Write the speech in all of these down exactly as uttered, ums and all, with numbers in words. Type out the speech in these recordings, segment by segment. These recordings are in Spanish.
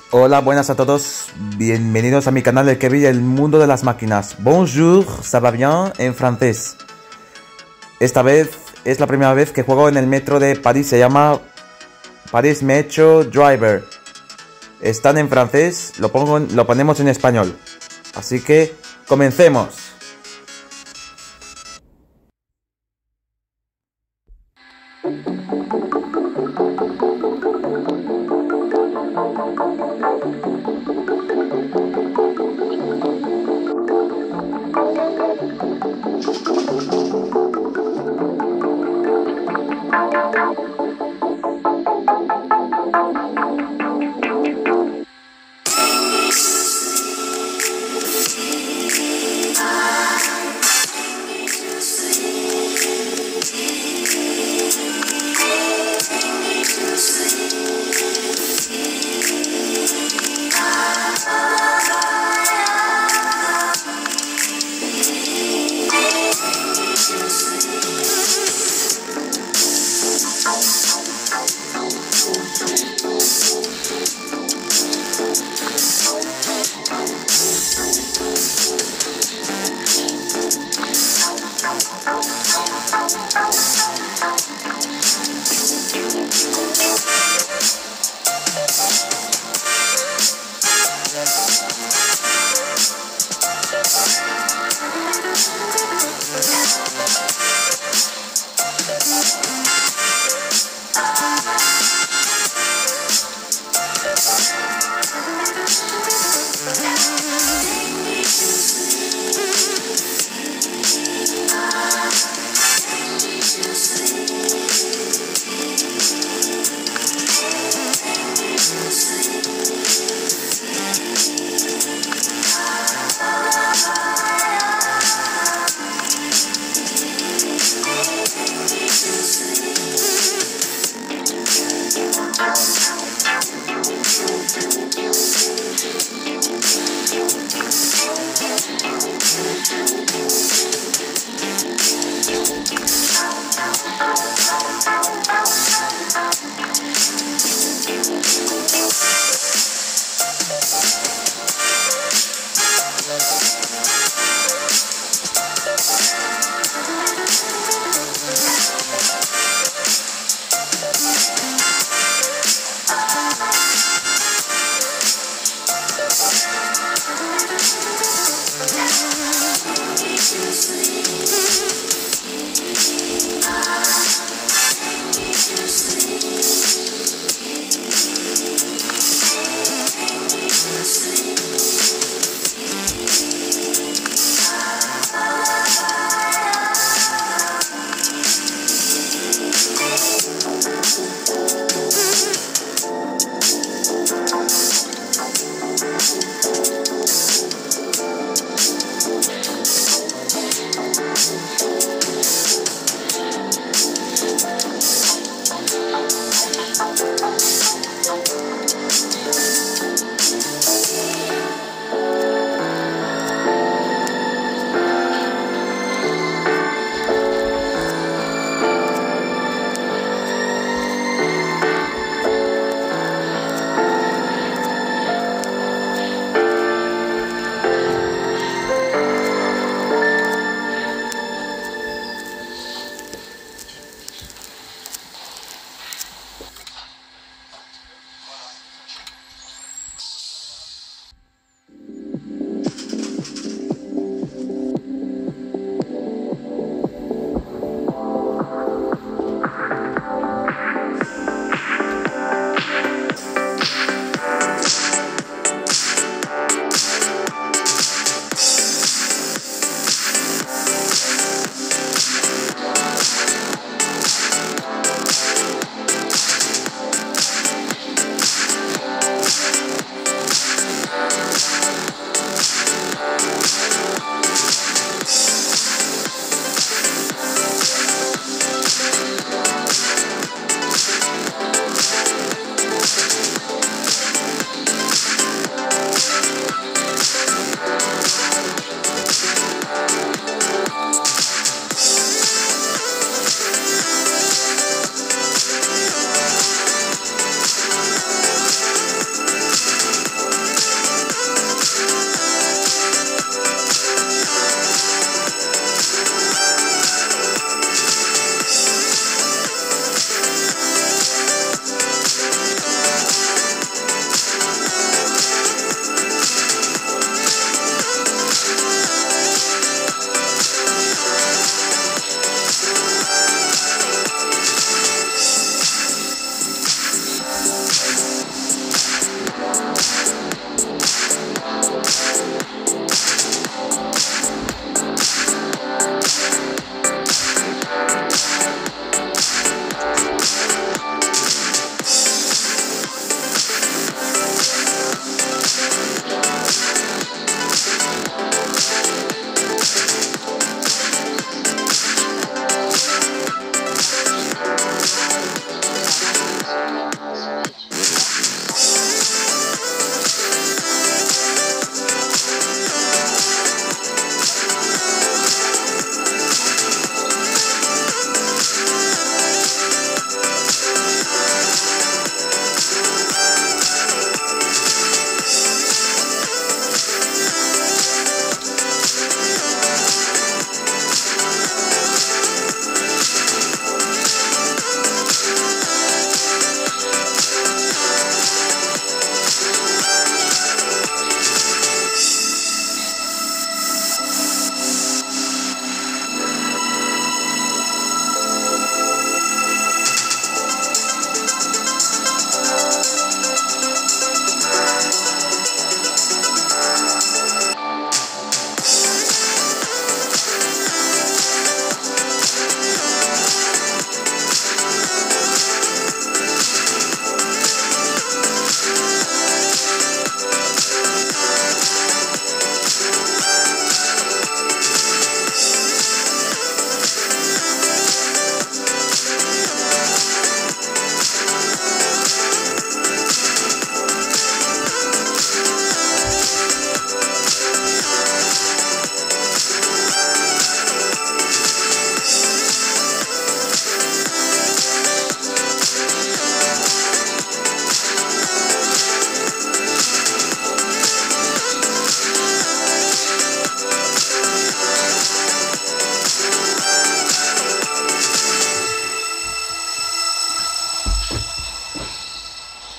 Hola, buenas a todos. Bienvenidos a mi canal El Kevin, el mundo de las máquinas. Bonjour, ça va bien en francés. Esta vez es la primera vez que juego en el metro de París. Se llama Paris Metro Driver. Están en francés, lo, pongo, lo ponemos en español. Así que comencemos.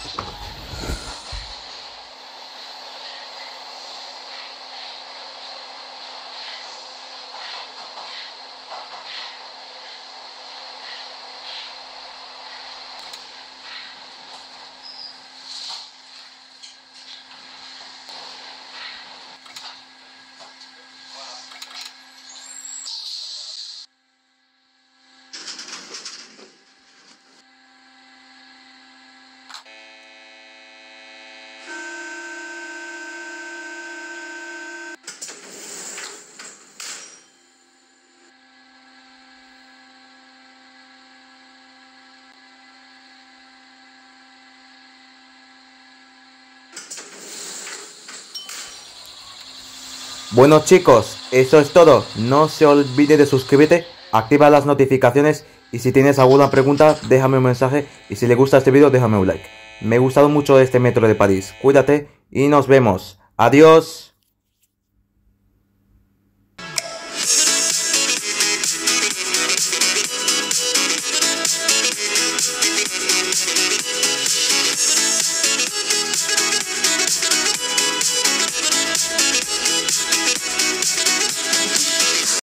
Bueno chicos, eso es todo. No se olvide de suscribirte, activa las notificaciones y si tienes alguna pregunta déjame un mensaje y si le gusta este vídeo déjame un like. Me ha gustado mucho este metro de París. Cuídate y nos vemos. Adiós.